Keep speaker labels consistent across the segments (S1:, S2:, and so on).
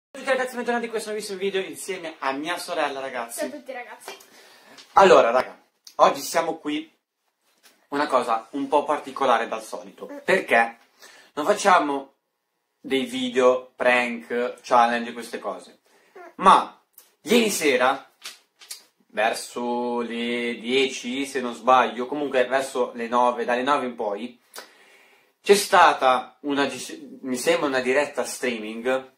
S1: Ciao a tutti ragazzi, bentornati in questo nuovissimo video insieme a mia sorella, ragazzi.
S2: Ciao a tutti ragazzi.
S1: Allora, raga, oggi siamo qui, una cosa un po' particolare dal solito, perché non facciamo dei video, prank, challenge, queste cose, ma ieri sera, verso le 10 se non sbaglio, comunque verso le 9, dalle 9 in poi, c'è stata mi sembra una diretta streaming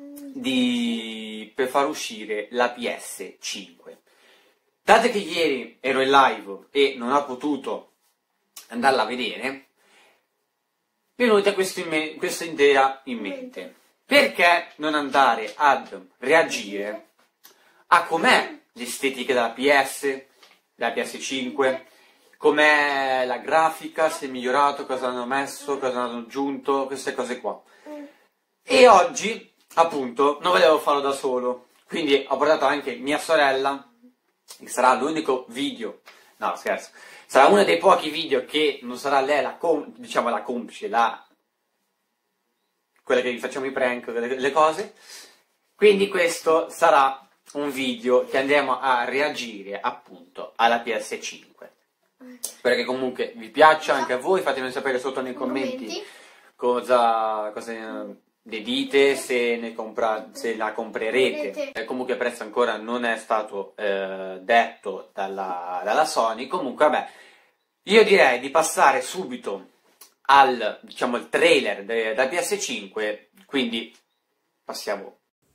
S1: per far uscire la PS5. Dato che ieri ero in live e non ho potuto andarla a vedere, mi è venuta questa idea in mente. Perché non andare ad reagire a com'è l'estetica della PS5, com'è la grafica, se è migliorato, cosa hanno messo, cosa hanno aggiunto, queste cose qua. E oggi, appunto, non volevo farlo da solo, quindi ho portato anche mia sorella, che sarà l'unico video, no scherzo, sarà uno dei pochi video che non sarà lei la complice, quella che facciamo i prank, le cose. Quindi questo sarà un video che andremo a reagire appunto alla PS5. Spero che comunque vi piaccia anche a voi, fatemi sapere sotto nei commenti cosa ne dite, se la comprerete. Comunque il prezzo ancora non è stato detto dalla Sony. Comunque vabbè, io direi di passare subito al il trailer da PS5, quindi passiamo.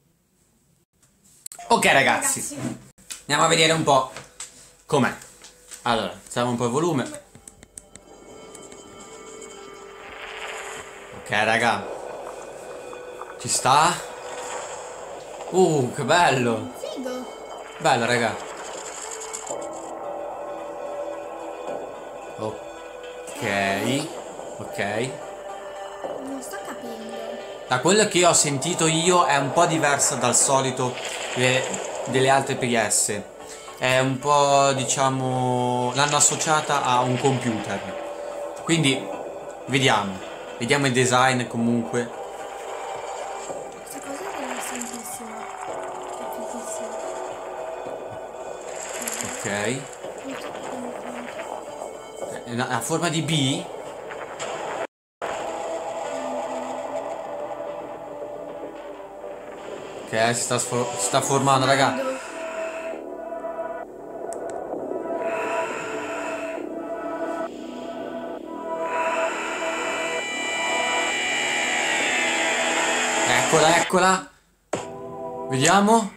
S1: Ok ragazzi, andiamo a vedere un po' com'è. Allora, alziamo un po' il volume. Ok raga, ci sta? Che bello!
S2: Figo!
S1: Bello raga. Ok, ok.
S2: Non sto capendo.
S1: Da quello che ho sentito io è un po' diversa dal solito delle altre PS. È un po', diciamo, l'hanno associata a un computer. Quindi vediamo il design comunque.
S2: Questa cosa è interessantissima. È fighissima.
S1: Ok. È a forma di B? Ok, si sta formando, raga. Eccola, eccola. Vediamo.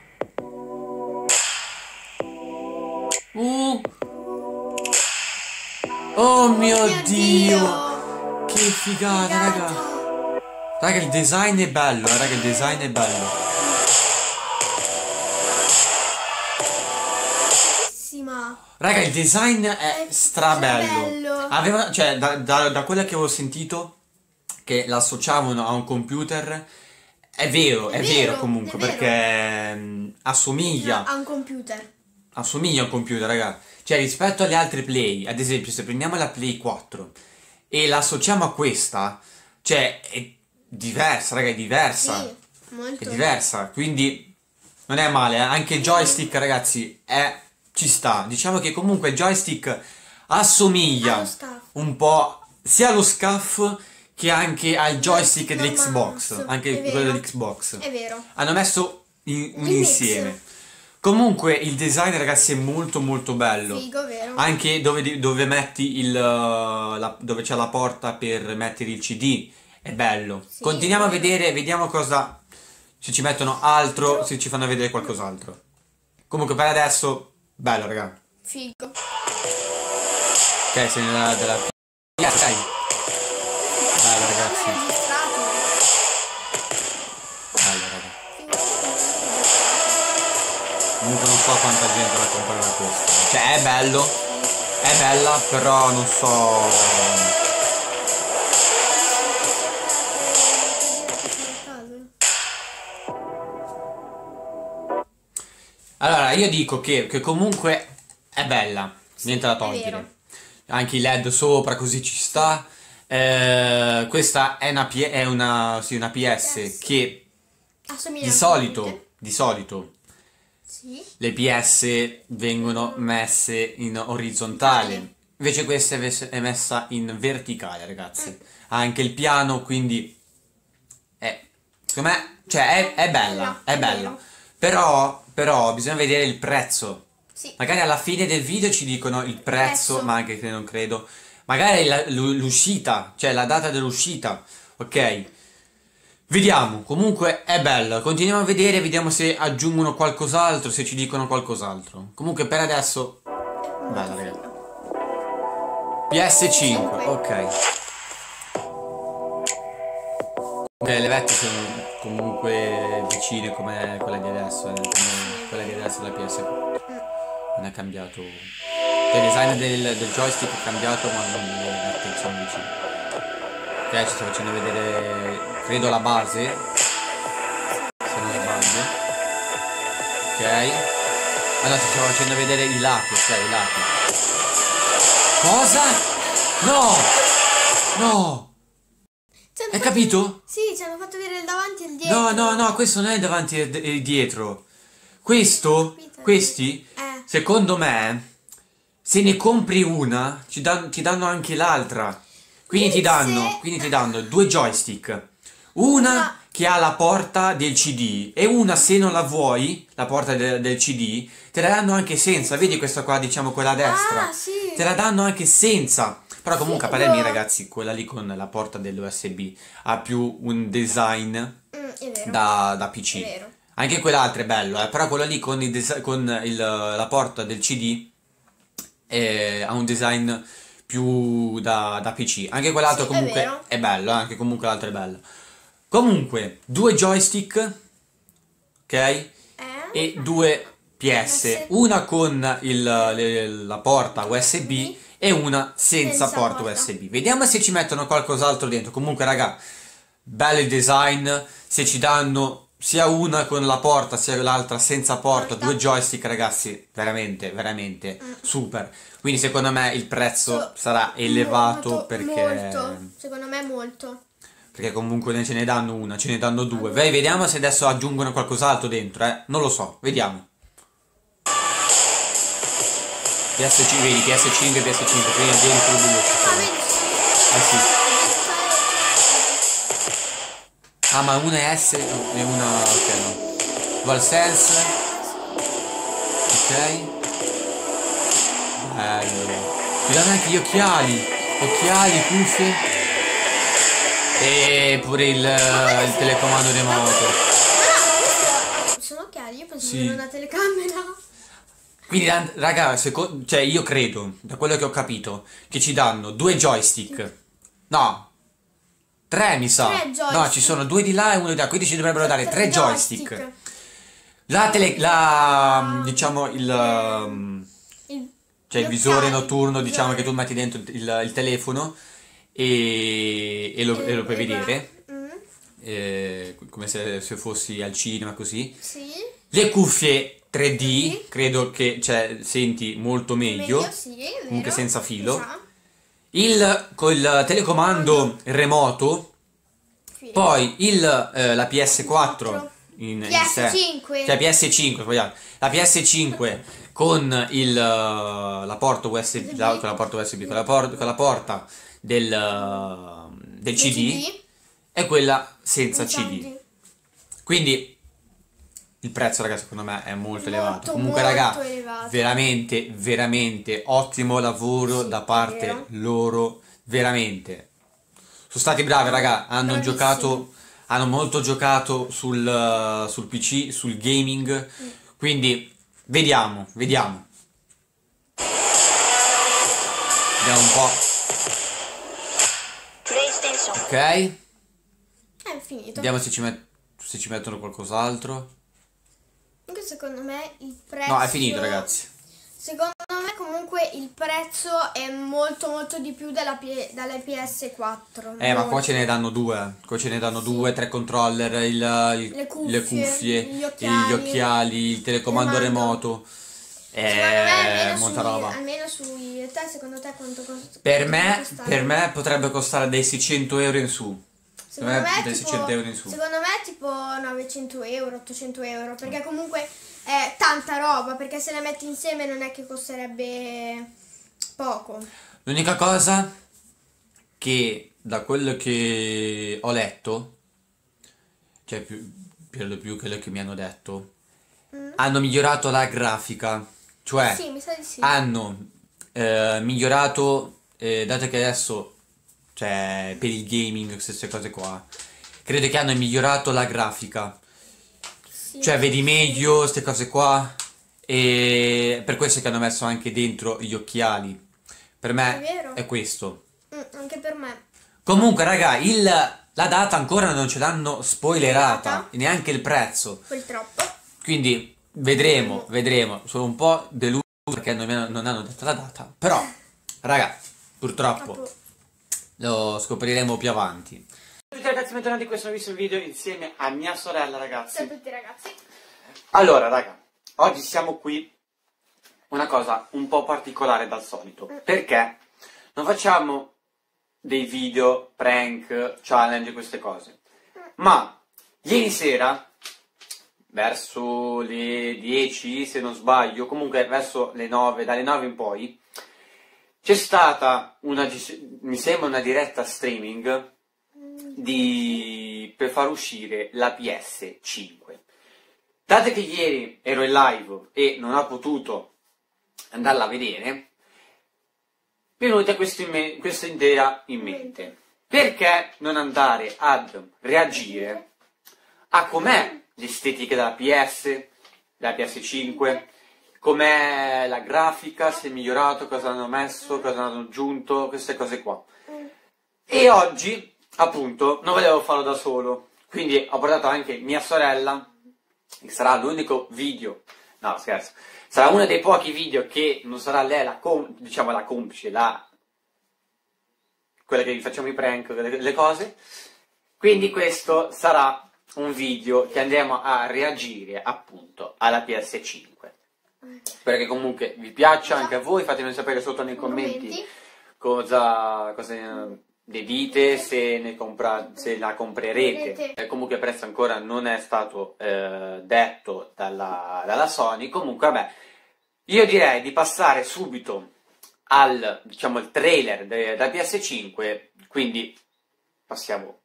S1: Oh mio Dio! Che figata, raga. Raga, il design è bello, raga, il design è bello. Raga, il design è strabello. Aveva, cioè, da quella che avevo sentito, che l'associavano a un computer, è vero comunque, perché assomiglia
S2: a un computer.
S1: Assomiglia a un computer, raga. Cioè, rispetto alle altre Play, ad esempio, se prendiamo la Play 4 e la associamo a questa, cioè, è diversa, raga, è diversa.
S2: Sì, molto.
S1: È diversa, quindi non è male, eh. Anche il joystick, ragazzi, ci sta. Diciamo che comunque il joystick assomiglia un po' sia allo SCUF che anche al joystick dell'Xbox, anche quello dell'Xbox.
S2: È vero.
S1: Hanno messo un insieme. Comunque il design, ragazzi, è molto molto bello.
S2: Figo, vero?
S1: Anche dove metti dove c'è la porta per mettere il CD, è bello.
S2: Sì,
S1: continuiamo a vedere, vediamo cosa, se ci mettono altro, se ci fanno vedere qualcos'altro. Comunque per adesso, bello, raga.
S2: Figo.
S1: Ok, sei della dai. Bello, ragazzi. Bello, raga. Comunque non so quanta gente la comprerà questo. Cioè è bello, è bella, però non so. Allora io dico che comunque è bella, niente da togliere. Anche i LED sopra, così ci sta. Questa è una PS che
S2: Assomiglia
S1: di solito
S2: sì.
S1: le PS vengono messe in orizzontale, invece questa è messa in verticale, ragazzi. Ha anche il piano, quindi secondo me, cioè è bella, è bella. Però bisogna vedere il prezzo.
S2: Sì.
S1: Magari alla fine del video ci dicono il prezzo, ma anche che non credo. Magari l'uscita, cioè la data dell'uscita, ok? Vediamo, comunque è bella. Continuiamo a vedere, vediamo se aggiungono qualcos'altro, se ci dicono qualcos'altro. Comunque per adesso, bella ragazzi. PS5, ok. Le vette sono comunque vicine come quella di adesso, come quella di adesso della PS4. Non è cambiato. Il design del joystick è cambiato, ma non le vette sono vicine. Ok, ci sto facendo vedere, credo, la base. Se non sbaglio. Ok. Ah no, ci sto facendo vedere i lati, ok, i lati. Cosa? No! No! Hai capito?
S2: Sì, ci hanno fatto vedere il davanti e il dietro.
S1: No, questo non è il davanti e il dietro. Questi, secondo me, se ne compri una, ti danno anche l'altra. Quindi ti danno due joystick. Una che ha la porta del CD e una, se non la vuoi, la porta del CD, te la danno anche senza. Vedi questa qua, diciamo quella a destra?
S2: Ah, sì.
S1: Te la danno anche senza. Però comunque a parere mio, ragazzi, quella lì con la porta dell'USB ha più un design da PC.
S2: È vero.
S1: Anche quell'altro è bello, però quello lì con, la porta del CD ha un design più da PC. Anche quell'altro comunque è bello, anche comunque l'altro è bello. Comunque, due joystick, ok? E due PS. Una con la porta USB e una senza porta USB. Vediamo se ci mettono qualcos'altro dentro. Comunque, raga, bello il design. Se ci danno sia una con la porta sia l'altra senza porta, due joystick, ragazzi, veramente, veramente super. Quindi secondo me il prezzo sarà elevato
S2: molto. Secondo me molto.
S1: Perché comunque ne ce ne danno una, ce ne danno due. Vediamo se adesso aggiungono qualcos'altro dentro, non lo so, vediamo. PS5, vedi, PS5, quindi dentro due ci sono. Sì. Ah, ma una è S e una... ok, no. DualSense. Ok. Bello. Ti danno anche gli occhiali, cuffie. E pure il telecomando remoto.
S2: Sono occhiali, io penso che una telecamera.
S1: Quindi raga, cioè io credo, da quello che ho capito, che ci danno due joystick. No, tre mi sa. No, ci sono due di là e uno di là, quindi ci dovrebbero dare tre joystick. Diciamo cioè il visore notturno, diciamo, che tu metti dentro il telefono e lo puoi vedere. Come se fossi al cinema, così.
S2: Sì.
S1: Le cuffie 3D, credo che senti molto meglio, comunque senza filo. Col telecomando remoto, poi la PS4
S2: PS5,
S1: cioè PS5, sbagliato. La PS5 con la porta USB, con la porta del CD e quella senza CD. Quindi il prezzo, ragazzi, secondo me è molto elevato. Comunque, raga, veramente, veramente ottimo lavoro da parte loro. Veramente. Sono stati bravi, raga. Hanno molto giocato sul PC, sul gaming. Quindi, vediamo. Vediamo un po'. Ok.
S2: È finito.
S1: Vediamo se ci mettono qualcos'altro.
S2: Secondo me il prezzo...
S1: No, è finito, ragazzi.
S2: Secondo me comunque il prezzo è molto molto di più dalle PS4.
S1: Ma qua ce ne danno due. Qua ce ne danno due, tre controller, le cuffie, gli occhiali, il telecomando remoto. Molta roba.
S2: Almeno sui... Secondo te quanto costa?
S1: Per me potrebbe costare dai 600 euro in su.
S2: Secondo me,
S3: dai 600 euro in su.
S2: secondo me tipo 900 euro, 800 euro, perché comunque è tanta roba, perché se le metti insieme non è che costerebbe poco.
S3: L'unica cosa che da quello che ho letto, cioè per lo più quello che mi hanno detto, hanno migliorato la grafica, cioè
S2: Sì, mi sa di sì.
S3: hanno migliorato, dato che adesso, cioè per il gaming, queste cose qua, credo che hanno migliorato la grafica,
S2: Sì.
S3: cioè vedi meglio queste cose qua, e per questo che hanno messo anche dentro gli occhiali. Per
S2: È
S3: me
S2: vero.
S3: è questo.
S2: Anche per me.
S3: Comunque, raga, la data ancora non ce l'hanno spoilerata,
S2: Spoilerata.
S3: neanche il prezzo.
S2: Quel troppo.
S3: Quindi vedremo. Sono un po' deluso perché non hanno detto la data. Però, raga, purtroppo
S2: Troppo.
S3: lo scopriremo più avanti.
S1: Ciao a tutti ragazzi, bentornati in questo nuovissimo video insieme a mia sorella, ragazzi.
S2: Ciao a tutti ragazzi.
S1: Allora, raga, oggi siamo qui, una cosa un po' particolare dal solito, perché non facciamo dei video, prank, challenge, queste cose, ma ieri sera, verso le 10 se non sbaglio, comunque verso le 9, dalle 9 in poi, c'è stata mi sembra una diretta streaming per far uscire la PS5. Dato che ieri ero in live e non ho potuto andarla a vedere, mi è venuta questa idea in mente. Perché non andare ad reagire a com'è l'estetica della della PS5, com'è la grafica, se è migliorato, cosa hanno messo, cosa hanno aggiunto, queste cose qua. E oggi, appunto, non volevo farlo da solo, quindi ho portato anche mia sorella, che sarà l'unico video, no scherzo, sarà uno dei pochi video che non sarà lei la complice, quella che facciamo i prank, le cose. Quindi questo sarà un video che andremo a reagire appunto alla PS5. Perché comunque vi piaccia anche a voi, fatemi sapere sotto nei commenti cosa ne dite, se la comprerete. Comunque il prezzo ancora non è stato detto dalla Sony. Comunque vabbè, io direi di passare subito al, diciamo, il trailer da PS5, quindi passiamo